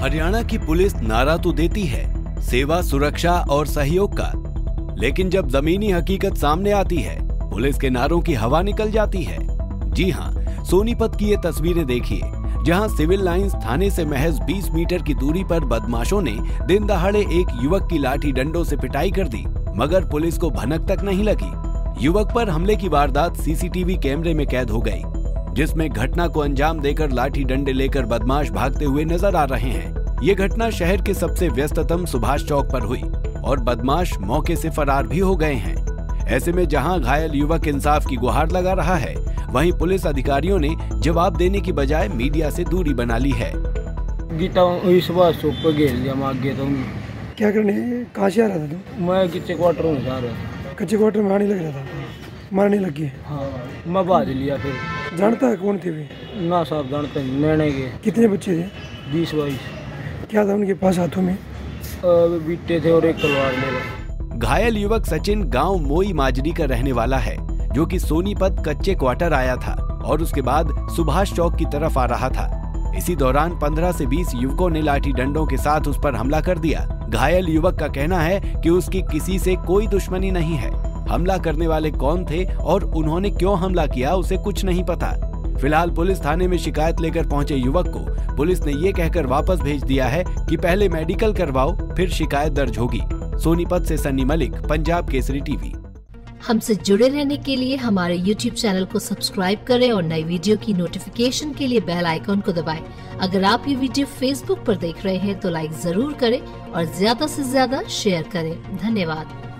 हरियाणा की पुलिस नारा तो देती है सेवा, सुरक्षा और सहयोग का, लेकिन जब जमीनी हकीकत सामने आती है पुलिस के नारों की हवा निकल जाती है। जी हां, सोनीपत की ये तस्वीरें देखिए, जहां सिविल लाइंस थाने से महज 20 मीटर की दूरी पर बदमाशों ने दिन दहाड़े एक युवक की लाठी डंडों से पिटाई कर दी, मगर पुलिस को भनक तक नहीं लगी। युवक पर हमले की वारदात सीसीटीवी कैमरे में कैद हो गई, जिसमें घटना को अंजाम देकर लाठी डंडे लेकर बदमाश भागते हुए नजर आ रहे हैं। ये घटना शहर के सबसे व्यस्ततम सुभाष चौक पर हुई और बदमाश मौके से फरार भी हो गए हैं। ऐसे में जहां घायल युवक इंसाफ की गुहार लगा रहा है, वहीं पुलिस अधिकारियों ने जवाब देने की बजाय मीडिया से दूरी बना ली है। सुभाष चौक पर घेर लिया, मैं आगे तो क्या करने, कहाँ से आ रहा था तू? मैं कच्चे क्वार्टर में जा रहा था। कच्चे क्वार्टर में आने लग रहा था, मारने लग गए? हाँ, मैं भाज लिया। फिर जानता है कौन थे वे? ना साहब जानते हैं, नैने के। कितने बच्चे थे? 20-22। क्या था उनके पास हाथों में? बीटे थे और एक तलवार ले। घायल युवक सचिन गांव मोई माजरी का रहने वाला है, जो कि सोनीपत कच्चे क्वार्टर आया था और उसके बाद सुभाष चौक की तरफ आ रहा था। इसी दौरान 15 से 20 युवकों ने लाठी डंडों के साथ उस पर हमला कर दिया। घायल युवक का कहना है कि उसकी किसी से कोई दुश्मनी नहीं है। हमला करने वाले कौन थे और उन्होंने क्यों हमला किया, उसे कुछ नहीं पता। फिलहाल पुलिस थाने में शिकायत लेकर पहुंचे युवक को पुलिस ने ये कहकर वापस भेज दिया है कि पहले मेडिकल करवाओ, फिर शिकायत दर्ज होगी। सोनीपत से सन्नी मलिक, पंजाब केसरी टीवी। हमसे जुड़े रहने के लिए हमारे YouTube चैनल को सब्सक्राइब करें और नई वीडियो की नोटिफिकेशन के लिए बेल आइकॉन को दबाएं। अगर आप ये वीडियो Facebook पर देख रहे हैं तो लाइक जरूर करें और ज्यादा से ज्यादा शेयर करें। धन्यवाद।